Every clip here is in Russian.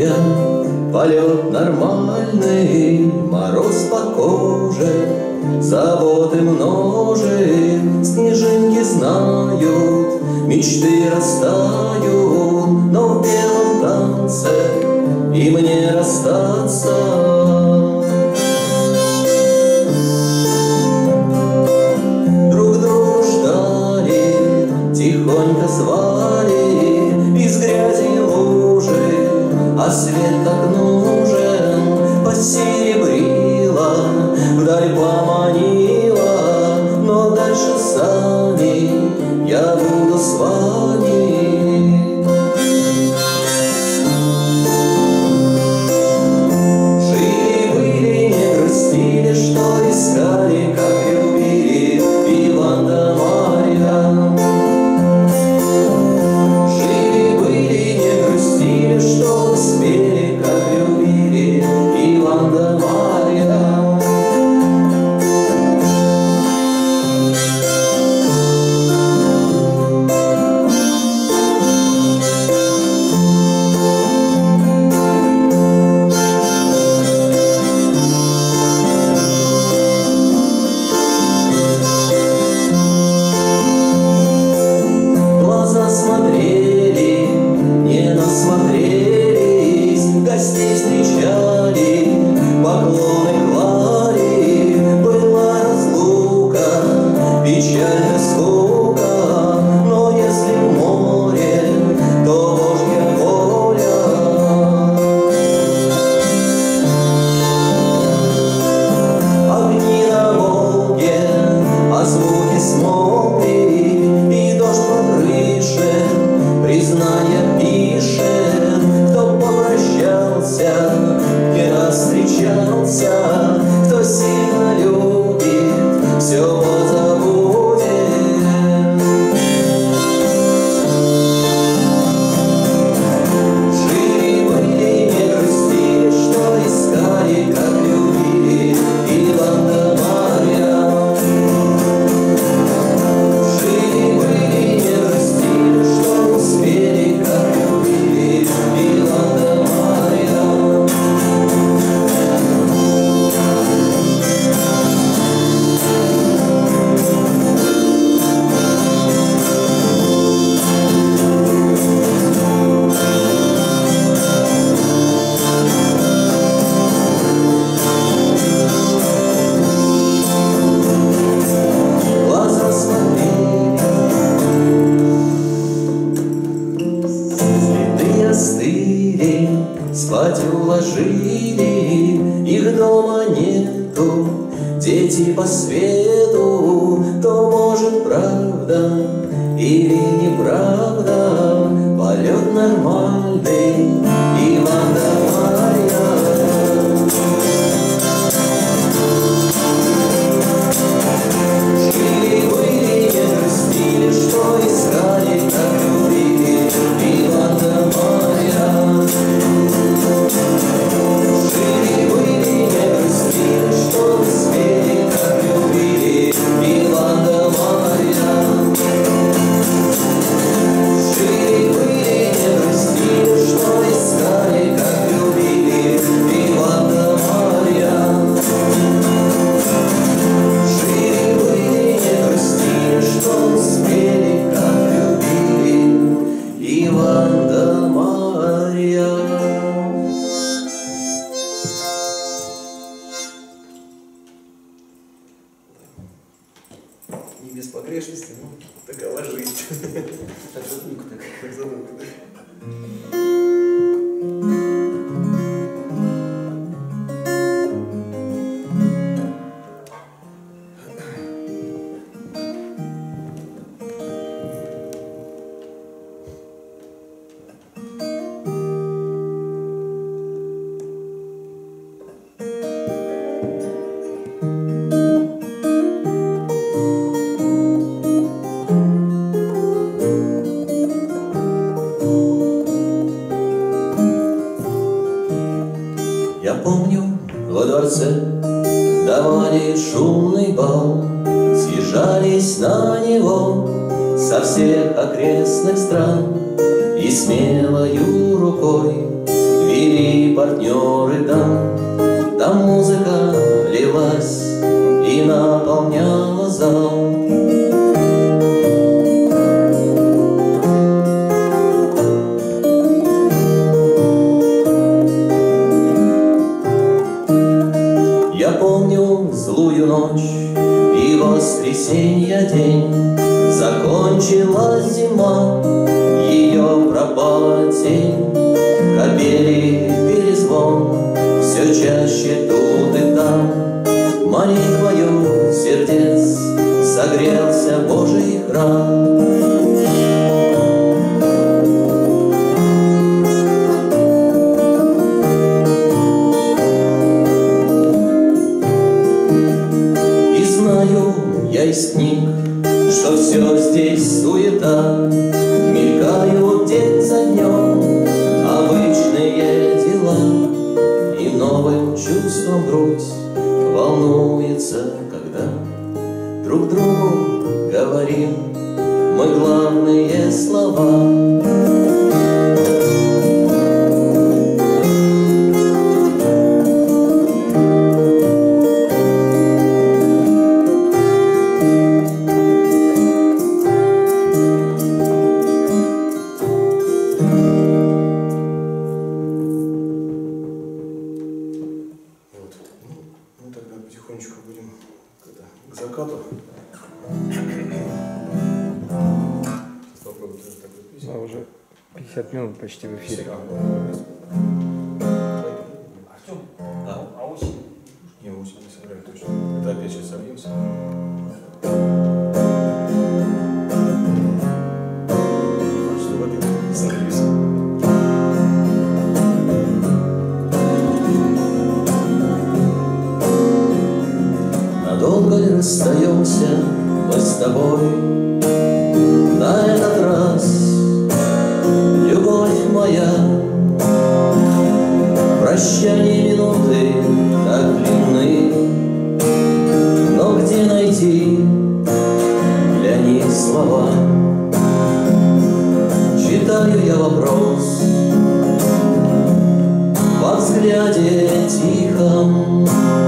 мая, полет нормальный, мороз по коже, заботы множит, снежинки знают, мечты растают, но в белом танце и мне расстаться. Друг друга ждали, тихонько звали из грязи лужи, а свет так нужен, посеребрила, вдаль поманила, но дальше сами я буду с вами. Жили-были, не грустили, что искали, как любили Иван да Марья. Жили-были, не грустили, что успели, как любили Иван да Марья. Глаза смотрели, не насмотрелись, гостей встречали, поклоны клали. Была разлука, печаль и скука, но если в море, то Божья воля. Огни на Волге, а звуки смолкли, и дождь по крыше признание пишет. Кто попрощался, не раз встречался, кто сильно любит, все позабудет. Жили-были, не грустили, что искали, как любили Иван да Марья. Жили-были, не грустили, что успели, как любили Иван да Марья. Глаза смотрели, цветы остыли, спать уложили, их дома нету, дети по свету. То может правда или неправда, полет нормальный, Иван да Марья. Жили-были, не грустили, что искали, как любили Иван да Марья. Жили-были, не грустили, что успели, как любили Иван да Марья. Жили-были, не грустили, что искали, как любили Иван да Марья. Жили-были, не грустили, что успели, как любили Иван да Марья. Не без погрешности, но такова жизнь. Так задумка так. Так задумка так. Я помню, во дворце давали шумный бал, съезжались на него со всех окрестных стран, и смелою рукой Или партнеры там музыка лилась и наполняла зал. Я помню злую ночь и воскресенье день. Закончилась зима, ее пропала тень. Капели перезвон, все чаще тут и там. Молитвою сердец согрелся Божий храм. И знаю я из книг, что все здесь суета, мелькают день за днем обычные дела, и новым чувством грудь волнуется, когда друг другу говорим мы главные слова. Потихонечку будем к закату. Да, уже 50 минут почти в эфире. Артем? Да. А осень? Не, осень не собрали точно. Это опять сейчас собьемся. Что в один собьемся. Долго ли расстаемся мы с тобой на этот раз, любовь моя? Прощание минуты так длинны, но где найти для них слова? Читаю я вопрос во взгляде тихом.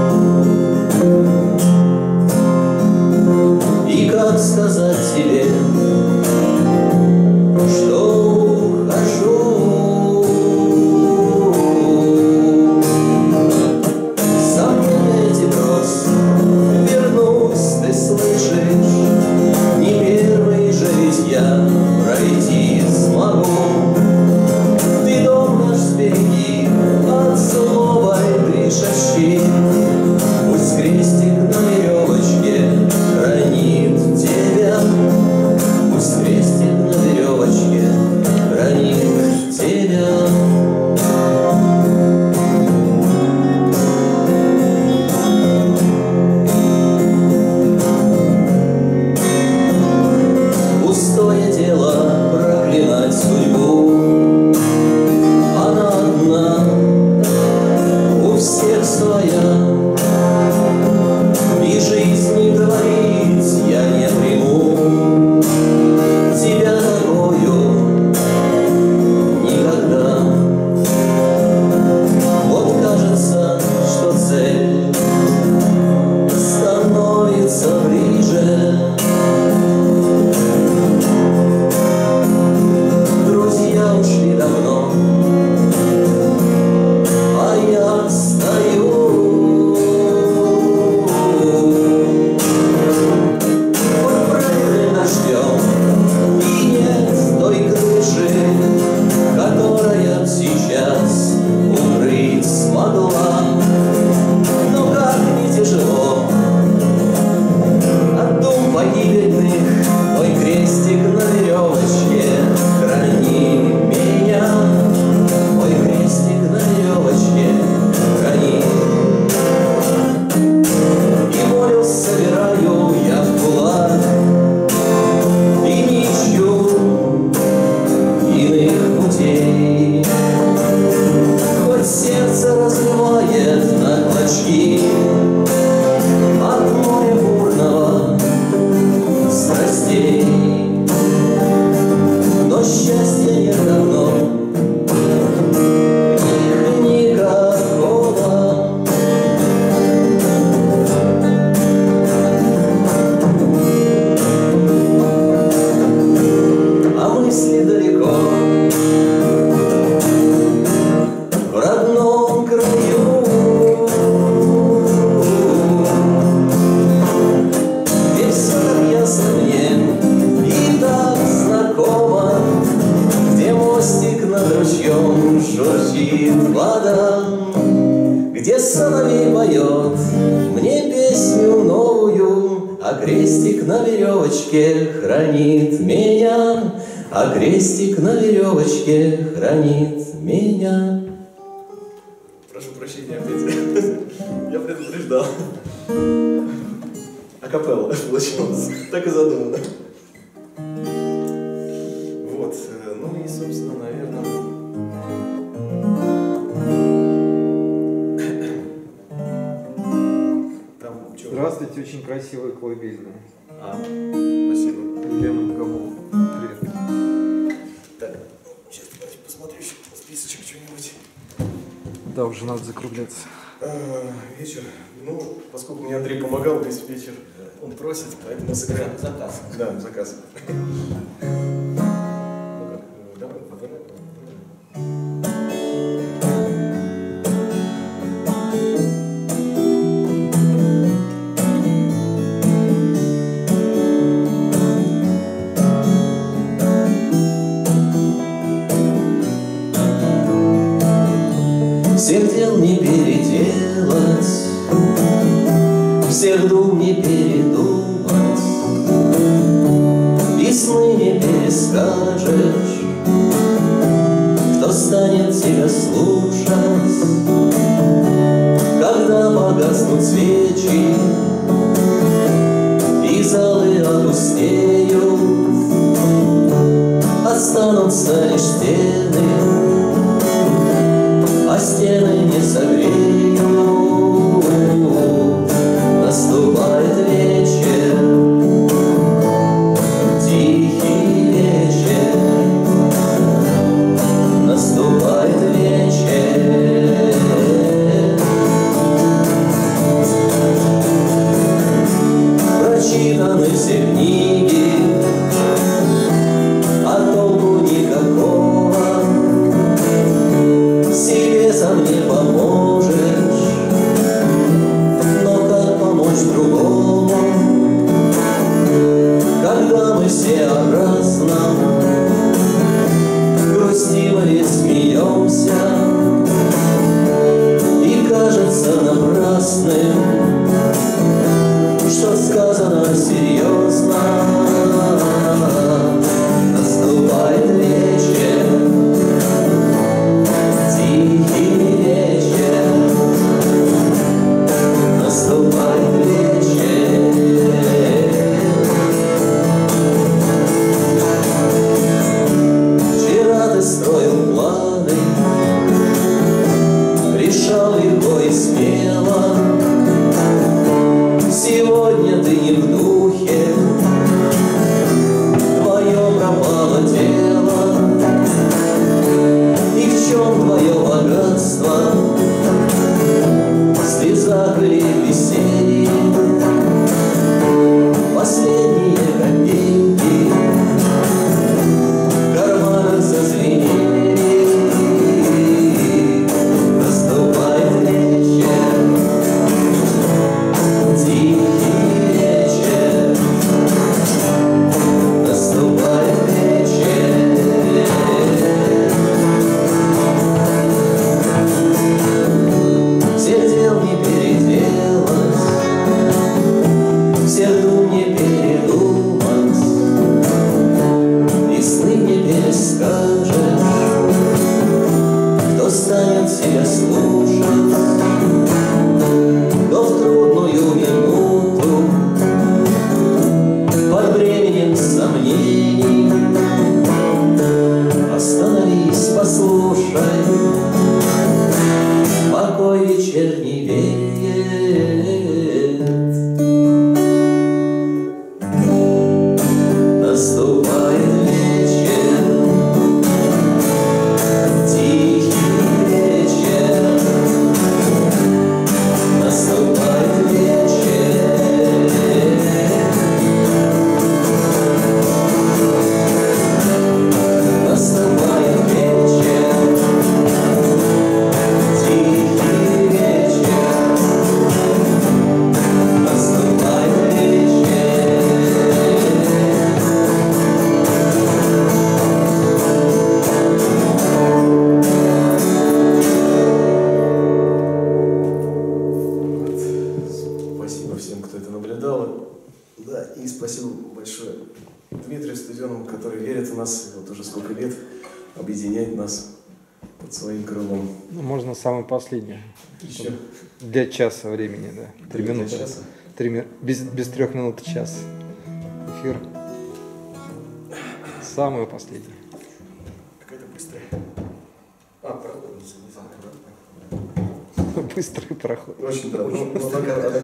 И как сказать тебе, что ухожу? Сомнения эти брось, вернусь, ты слышишь? Не первый же ведь я пройти смогу. Ты дом наш сбереги от злобой дышащей. Пусть крестик на веревочке хранит тебя. крестик на веревочке хранит меня, а крестик на веревочке хранит меня. Прошу прощения опять. Я предупреждал. Акапелла получилось. Так и задумано. Вот. Ну и, собственно, наверное... Там что? Здравствуйте, очень красивая колыбельная. Спасибо. Елена Гамова. Привет. Так, сейчас давайте посмотрю еще списочек что-нибудь. Да, уже надо закругляться. Вечер. Ну, поскольку мне Андрей помогал весь вечер, он просит, поэтому сыграем. Заказ. Да, заказ. Ну как, давай, давай. Всех дел не переделать, всех дум не передумать, и сны не перескажешь, кто станет тебя слушать, когда погаснут свечи и залы опустеют, останутся лишь стены, а стены не согреют. Наступает вечер, тихий вечер, наступает вечер. Прочитаны все книги, а толку никакого. Себе сам не поможешь, но как помочь другому, когда мы все о разном, грустим или смеемся, и кажется напрасным, что сказано серьезно. Наступает вечер, тихий вечер, наступает вечер. Вчера ты строил планы, решал легко и смело, И спасибо большое Дмитрию Студенову, который верит в нас вот уже сколько лет, объединяет нас под своим крылом. Ну, можно самое последнее. Еще. Для часа времени, да. 3 Для минуты. часа? Без 3 минут час. Эфир. Самое последнее. Какая-то быстрая. Правда? Быстрый проход. Очень правда.